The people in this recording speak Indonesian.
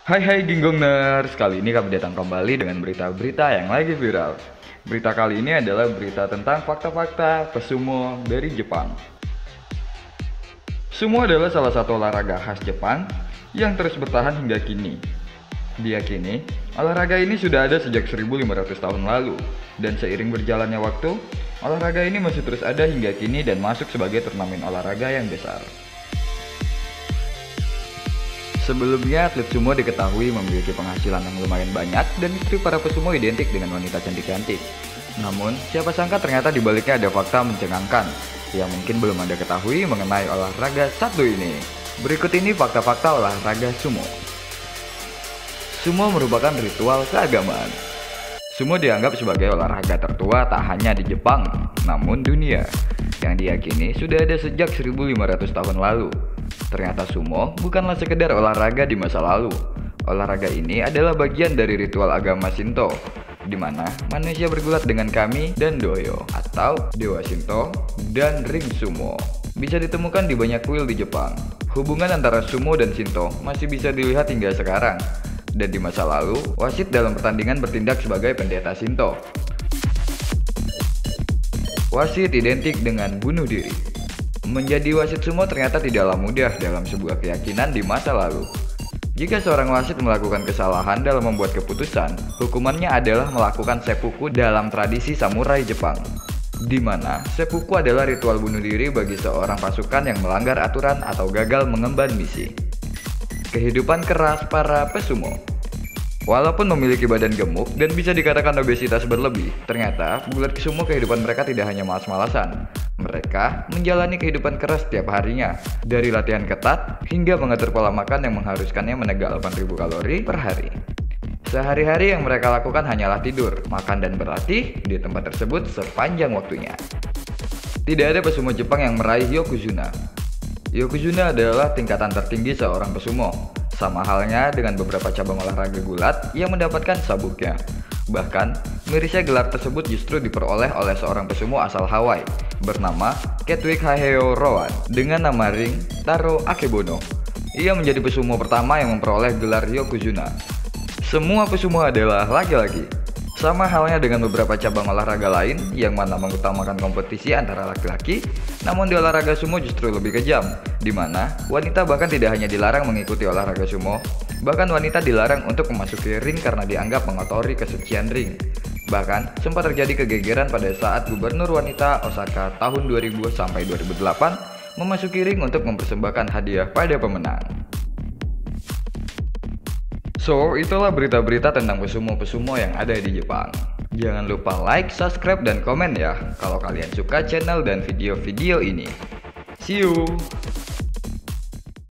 Hai Ginggongers, kali ini kami datang kembali dengan berita-berita yang lagi viral. Berita kali ini adalah berita tentang fakta-fakta pesumo dari Jepang. Sumo adalah salah satu olahraga khas Jepang yang terus bertahan hingga kini. Diyakini, olahraga ini sudah ada sejak 1500 tahun lalu, dan seiring berjalannya waktu, olahraga ini masih terus ada hingga kini dan masuk sebagai turnamen olahraga yang besar. Sebelumnya, atlet sumo diketahui memiliki penghasilan yang lumayan banyak dan istri para pesumo identik dengan wanita cantik-cantik. Namun, siapa sangka ternyata di baliknya ada fakta mencengangkan yang mungkin belum Anda ketahui mengenai olahraga satu ini. Berikut ini fakta-fakta olahraga sumo. Sumo merupakan ritual keagamaan. Sumo dianggap sebagai olahraga tertua tak hanya di Jepang, namun dunia, yang diyakini sudah ada sejak 1500 tahun lalu. Ternyata sumo bukanlah sekedar olahraga di masa lalu. Olahraga ini adalah bagian dari ritual agama Shinto, di mana manusia bergulat dengan kami dan doyo atau dewa Shinto dan ring sumo. Bisa ditemukan di banyak kuil di Jepang. Hubungan antara sumo dan Shinto masih bisa dilihat hingga sekarang. Dan di masa lalu, wasit dalam pertandingan bertindak sebagai pendeta Shinto. Wasit identik dengan bunuh diri. Menjadi wasit sumo ternyata tidaklah mudah dalam sebuah keyakinan di masa lalu. Jika seorang wasit melakukan kesalahan dalam membuat keputusan, hukumannya adalah melakukan seppuku dalam tradisi samurai Jepang, di mana seppuku adalah ritual bunuh diri bagi seorang pasukan yang melanggar aturan atau gagal mengemban misi. Kehidupan keras para pesumo. Walaupun memiliki badan gemuk dan bisa dikatakan obesitas berlebih, ternyata bulat sumo kehidupan mereka tidak hanya malas-malasan. Mereka menjalani kehidupan keras setiap harinya, dari latihan ketat hingga mengatur pola makan yang mengharuskannya menegak 8.000 kalori per hari. Sehari-hari yang mereka lakukan hanyalah tidur, makan dan berlatih di tempat tersebut sepanjang waktunya. Tidak ada pesumo Jepang yang meraih Yokozuna. Yokozuna adalah tingkatan tertinggi seorang pesumo, sama halnya dengan beberapa cabang olahraga gulat yang mendapatkan sabuknya. Bahkan, mirisnya gelar tersebut justru diperoleh oleh seorang pesumo asal Hawaii bernama Ketwig Haheo Rowan dengan nama ring Taro Akebono. Ia menjadi pesumo pertama yang memperoleh gelar Yokozuna. Semua pesumo adalah laki-laki. Sama halnya dengan beberapa cabang olahraga lain yang mana mengutamakan kompetisi antara laki-laki, namun di olahraga sumo justru lebih kejam, di mana wanita bahkan tidak hanya dilarang mengikuti olahraga sumo, bahkan wanita dilarang untuk memasuki ring karena dianggap mengotori kesucian ring. Bahkan sempat terjadi kegegeran pada saat gubernur wanita Osaka tahun 2000 sampai 2008 memasuki ring untuk mempersembahkan hadiah pada pemenang. So, itulah berita-berita tentang pesumo-pesumo yang ada di Jepang. Jangan lupa like, subscribe, dan komen ya kalau kalian suka channel dan video-video ini. See you!